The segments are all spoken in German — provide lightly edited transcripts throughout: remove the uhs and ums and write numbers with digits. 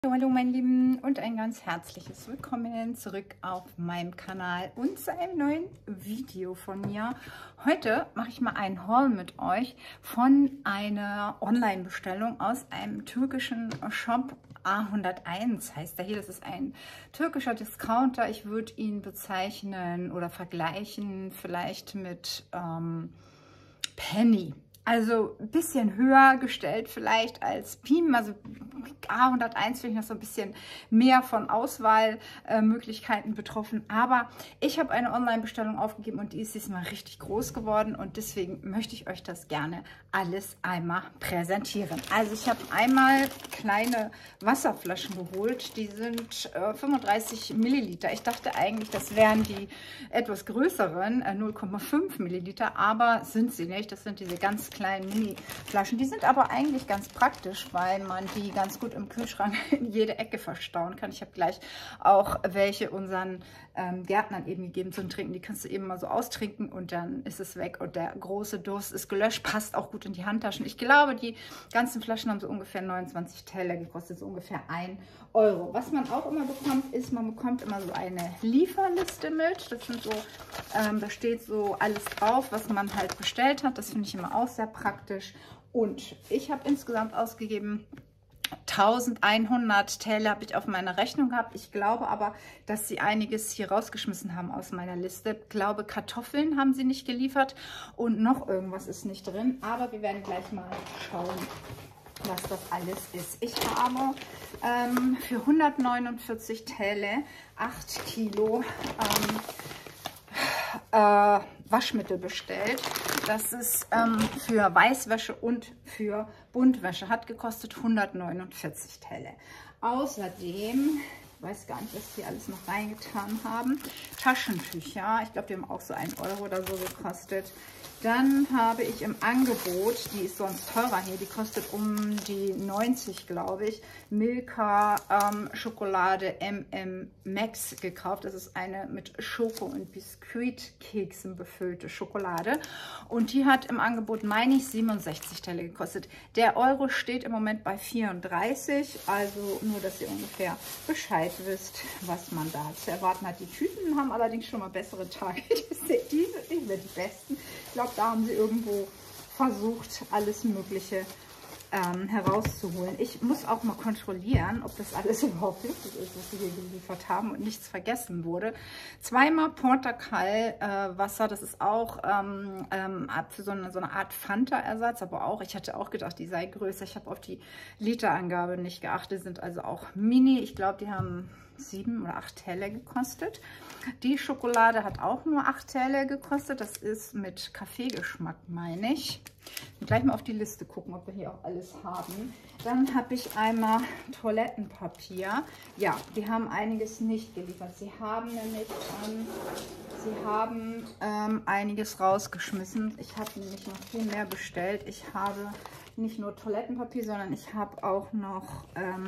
Hallo meine Lieben und ein ganz herzliches Willkommen zurück auf meinem Kanal und zu einem neuen Video von mir. Heute mache ich mal einen Haul mit euch von einer Online-Bestellung aus einem türkischen Shop. A101 heißt der hier. Das ist ein türkischer Discounter. Ich würde ihn bezeichnen oder vergleichen vielleicht mit Penny. Also ein bisschen höher gestellt vielleicht als Piem. Also A101 finde ich noch so ein bisschen mehr von Auswahlmöglichkeiten betroffen. Aber ich habe eine Online-Bestellung aufgegeben und die ist diesmal richtig groß geworden. Und deswegen möchte ich euch das gerne alles einmal präsentieren. Also ich habe einmal kleine Wasserflaschen geholt. Die sind 35 Milliliter. Ich dachte eigentlich, das wären die etwas größeren, 0,5 Milliliter. Aber sind sie nicht. Das sind diese ganz kleinen Mini-Flaschen. Die sind aber eigentlich ganz praktisch, weil man die ganz gut im Kühlschrank in jede Ecke verstauen kann. Ich habe gleich auch welche unseren Gärtnern eben gegeben zum Trinken. Die kannst du eben mal so austrinken und dann ist es weg und der große Durst ist gelöscht. Passt auch gut in die Handtaschen. Ich glaube, die ganzen Flaschen haben so ungefähr 29 Teller gekostet, so ungefähr 1 Euro. Was man auch immer bekommt, ist, man bekommt immer so eine Lieferliste mit. Das sind so, da steht so alles drauf, was man halt bestellt hat. Das finde ich immer auch sehr praktisch. Und ich habe insgesamt ausgegeben 1100 Teller habe ich auf meiner Rechnung gehabt. Ich glaube aber, dass sie einiges hier rausgeschmissen haben aus meiner Liste. Ich glaube, Kartoffeln haben sie nicht geliefert und noch irgendwas ist nicht drin. Aber wir werden gleich mal schauen, was das alles ist. Ich habe für 149 Teller 8 Kilo Waschmittel bestellt. Das ist für Weißwäsche und für Buntwäsche. Hat gekostet 149 Teller. Außerdem, ich weiß gar nicht, was die alles noch reingetan haben, Taschentücher. Ich glaube, die haben auch so 1 Euro oder so gekostet. Dann habe ich im Angebot, die ist sonst teurer hier, die kostet um die 90, glaube ich, Milka Schokolade Max gekauft. Das ist eine mit Schoko- und Biskuitkeksen befüllte Schokolade. Und die hat im Angebot, meine ich, 67 Teller gekostet. Der Euro steht im Moment bei 34, also nur, dass ihr ungefähr Bescheid wisst, was man da zu erwarten hat. Die Tüten haben allerdings schon mal bessere Tage. Die sind nicht mehr die besten. Ich glaube, da haben sie irgendwo versucht, alles Mögliche herauszuholen. Ich muss auch mal kontrollieren, ob das alles überhaupt richtig ist, was sie hier geliefert haben und nichts vergessen wurde. Zweimal Portakal Wasser, das ist auch für so eine Art Fanta-Ersatz, aber auch, ich hatte auch gedacht, die sei größer. Ich habe auf die Literangabe nicht geachtet, sind also auch mini. Ich glaube, die haben 7 oder 8 Teller gekostet. Die Schokolade hat auch nur 8 Teller gekostet. Das ist mit Kaffeegeschmack, meine ich. Gleich mal auf die Liste gucken, ob wir hier auch alles haben. Dann habe ich einmal Toilettenpapier. Ja, die haben einiges nicht geliefert. Sie haben nämlich einiges rausgeschmissen. Ich habe nämlich noch viel mehr bestellt. Ich habe nicht nur Toilettenpapier, sondern ich habe auch noch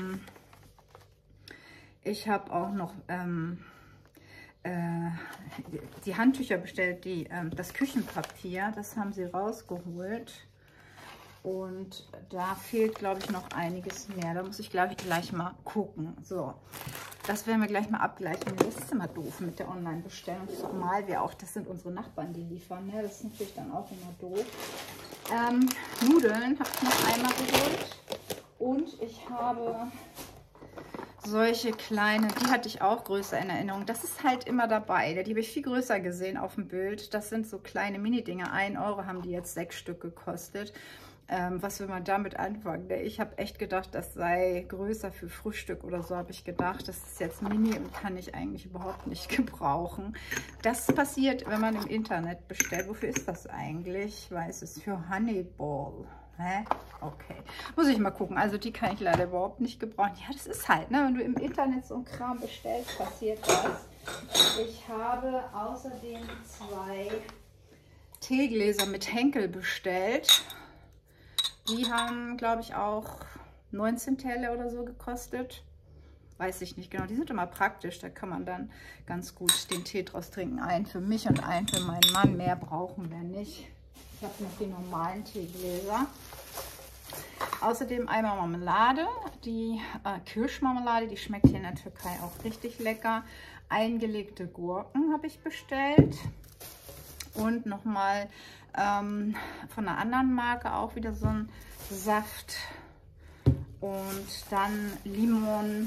die Handtücher bestellt, das Küchenpapier, das haben sie rausgeholt. Und da fehlt, glaube ich, noch einiges mehr. Da muss ich, glaube ich, gleich mal gucken. So, das werden wir gleich mal abgleichen. Das ist immer doof mit der Online-Bestellung. Zumal wir auch, das sind unsere Nachbarn, die liefern. Ne? Das ist natürlich dann auch immer doof. Nudeln habe ich noch einmal geholt. Und ich habe solche kleine, die hatte ich auch größer in Erinnerung. Das ist halt immer dabei. Die habe ich viel größer gesehen auf dem Bild. Das sind so kleine Mini-Dinger. 1 Euro haben die jetzt 6 Stück gekostet. Was will man damit anfangen? Ich habe echt gedacht, das sei größer für Frühstück oder so, habe ich gedacht. Das ist jetzt mini und kann ich eigentlich überhaupt nicht gebrauchen. Das passiert, wenn man im Internet bestellt. Wofür ist das eigentlich? Ich weiß es, für Honeyball. Hä? Okay. Muss ich mal gucken. Also die kann ich leider überhaupt nicht gebrauchen. Ja, das ist halt, ne? Wenn du im Internet so einen Kram bestellst, passiert das. Ich habe außerdem 2 Teegläser mit Henkel bestellt. Die haben, glaube ich, auch 19 Teller oder so gekostet. Weiß ich nicht genau. Die sind immer praktisch. Da kann man dann ganz gut den Tee draus trinken. Einen für mich und einen für meinen Mann. Mehr brauchen wir nicht. Ich habe noch die normalen Teegläser. Außerdem einmal Marmelade, die Kirschmarmelade, die schmeckt hier in der Türkei auch richtig lecker. Eingelegte Gurken habe ich bestellt. Und nochmal von einer anderen Marke auch wieder so ein Saft. Und dann Limon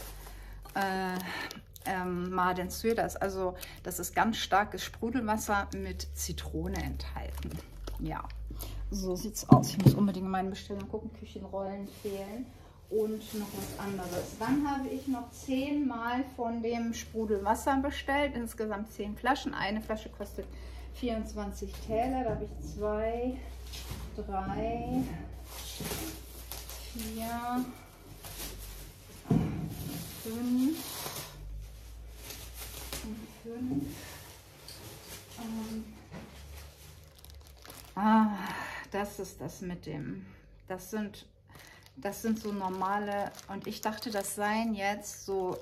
Maden Suyu. Das ist ganz starkes Sprudelwasser mit Zitrone enthalten. Ja, so sieht's aus. Ich muss unbedingt in meine Bestellung gucken. Küchenrollen fehlen. Und noch was anderes. Dann habe ich noch 10 Mal von dem Sprudelwasser bestellt. Insgesamt 10 Flaschen. Eine Flasche kostet 24 Täler. Da habe ich 2, 3, 4, 5. Das ist das mit dem. Das sind so normale, und ich dachte, das seien jetzt so,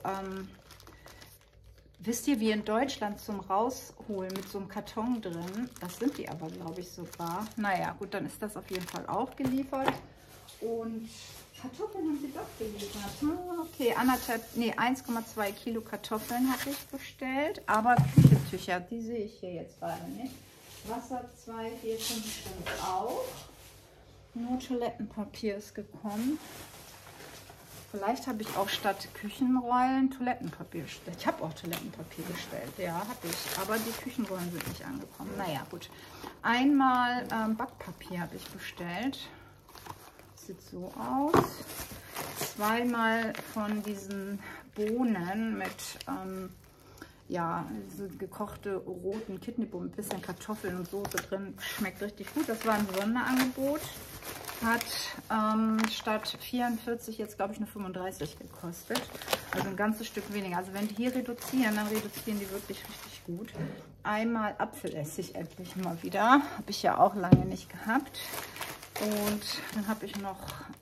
wisst ihr, wie in Deutschland zum Rausholen mit so einem Karton drin. Das sind die aber, glaube ich, sogar. Naja, gut, dann ist das auf jeden Fall auch geliefert. Und Kartoffeln haben sie doch geliefert. Okay, 1,2 Kilo Kartoffeln habe ich bestellt. Aber Küchentücher, die sehe ich hier jetzt gerade nicht. Wasser 2, 4, 5 Stück auch. Nur Toilettenpapier ist gekommen. Vielleicht habe ich auch statt Küchenrollen Toilettenpapier bestellt. Ich habe auch Toilettenpapier bestellt, ja, habe ich. Aber die Küchenrollen sind nicht angekommen. Naja, gut. Einmal Backpapier habe ich bestellt. Sieht so aus. 2-mal von diesen Bohnen mit ja, diese gekochte roten Kidneybohnen mit ein bisschen Kartoffeln und Soße drin. Schmeckt richtig gut. Das war ein Sonderangebot. Hat statt 44 jetzt, glaube ich, nur 35 gekostet. Also ein ganzes Stück weniger. Also wenn die hier reduzieren, dann reduzieren die wirklich richtig gut. Einmal Apfelessig endlich mal wieder. Habe ich ja auch lange nicht gehabt. Und dann habe ich noch,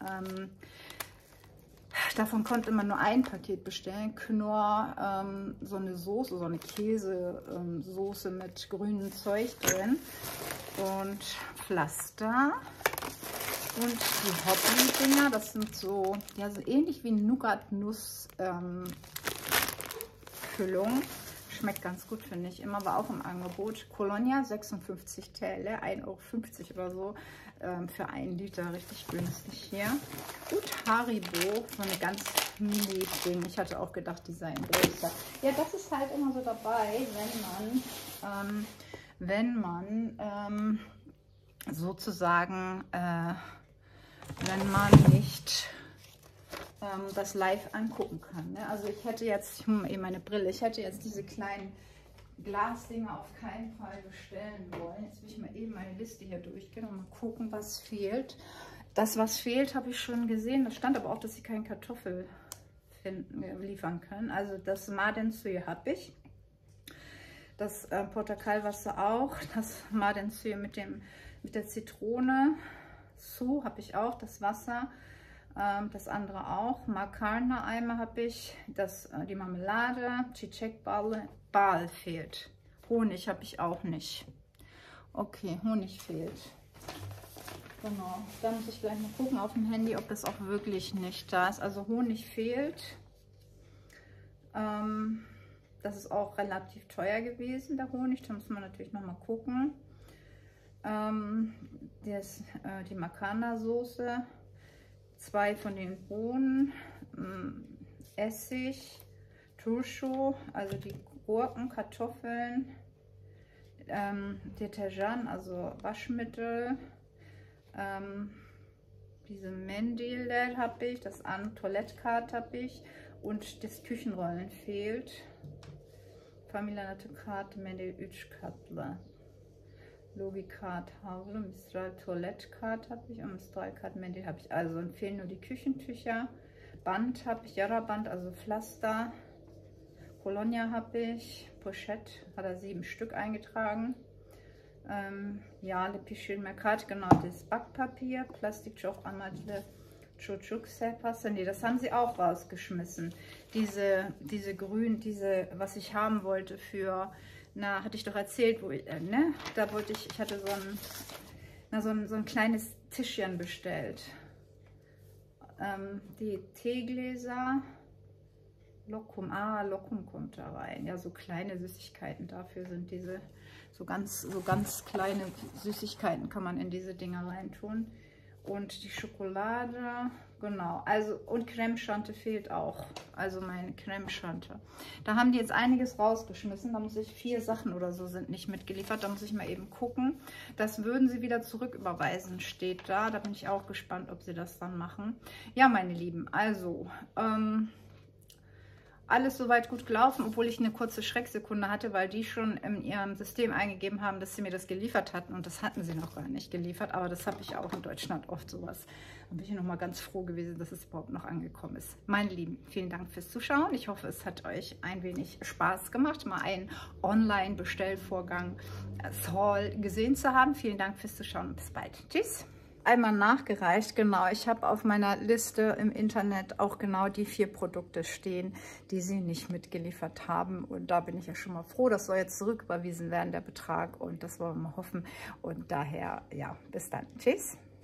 davon konnte man nur ein Paket bestellen. Knorr, so eine Soße, so eine Käsesoße mit grünem Zeug drin. Und Pflaster. Und die Hobby-Dinger, das sind so, ja, so ähnlich wie Nougat-Nuss-Füllung. Schmeckt ganz gut, finde ich. Immer war auch im Angebot. Colonia, 56 Täler, 1,50 € oder so für 1 Liter. Richtig günstig hier. Und Haribo, so eine ganz mini-Ding. Ich hatte auch gedacht, die seien größer. Ja, das ist halt immer so dabei, wenn man sozusagen, wenn man nicht das live angucken kann. Ne? Also ich hätte jetzt, ich habe eben meine Brille, ich hätte jetzt diese kleinen Glasdinger auf keinen Fall bestellen wollen. Jetzt will ich mal eben meine Liste hier durchgehen und mal gucken, was fehlt. Das, was fehlt, habe ich schon gesehen. Da stand aber auch, dass sie keine Kartoffel liefern können. Also das Maden Suyu habe ich. Das Portakalwasser auch. Das Maden Suyu mit der Zitrone. So habe ich auch. Das Wasser. Das andere auch. Makarna-Eimer habe ich. Die Marmelade. Çiçek Bal fehlt. Honig habe ich auch nicht. Okay, Honig fehlt. Genau. Da muss ich gleich mal gucken auf dem Handy, ob das auch wirklich nicht da ist. Also Honig fehlt. Das ist auch relativ teuer gewesen, der Honig. Da muss man natürlich noch mal gucken. Die Makarna-Soße. 2 von den Bohnen, Essig, Turşu, also die Gurken, Kartoffeln, Detergent, also Waschmittel, diese Mendil habe ich, das Toilettkart habe ich und das Küchenrollen fehlt. Familia Natukart, Mendil 3 katlı. Logikart Havlu, Mistral Toilettkart habe ich und Mistral Kart Mendil habe ich. Also dann fehlen nur die Küchentücher. Band habe ich, Jara-Band, also Pflaster. Colonia habe ich. Pochette hat er 7 Stück eingetragen. Ja, Lepişir Merkat, genau, das Backpapier. Plastik çok amaçlı çocuk sehpası. Nee, das haben sie auch rausgeschmissen. Diese grün, was ich haben wollte für. Na, hatte ich doch erzählt, wo ich, ne? Da wollte ich hatte so ein kleines Tischchen bestellt. die Teegläser. Lokum, Lokum kommt da rein. Ja, so kleine Süßigkeiten. Dafür sind diese so ganz kleine Süßigkeiten kann man in diese Dinger reintun. Und die Schokolade, genau. Also, und Creme-Chante fehlt auch. Also meine Creme-Chante. Da haben die jetzt einiges rausgeschmissen. Da muss ich 4 Sachen oder so sind nicht mitgeliefert. Da muss ich mal eben gucken. Das würden sie wieder zurücküberweisen, steht da. Da bin ich auch gespannt, ob sie das dann machen. Ja, meine Lieben, also alles soweit gut gelaufen, obwohl ich eine kurze Schrecksekunde hatte, weil die schon in ihrem System eingegeben haben, dass sie mir das geliefert hatten. Und das hatten sie noch gar nicht geliefert. Aber das habe ich auch in Deutschland oft sowas. Da bin ich nochmal ganz froh gewesen, dass es überhaupt noch angekommen ist. Meine Lieben, vielen Dank fürs Zuschauen. Ich hoffe, es hat euch ein wenig Spaß gemacht, mal einen Online-Bestellvorgang Haul gesehen zu haben. Vielen Dank fürs Zuschauen und bis bald. Tschüss. Einmal nachgereicht, genau. Ich habe auf meiner Liste im Internet auch genau die 4 Produkte stehen, die sie nicht mitgeliefert haben. Und da bin ich ja schon mal froh. Das soll jetzt zurücküberwiesen werden, der Betrag. Und das wollen wir mal hoffen. Und daher, ja, bis dann. Tschüss.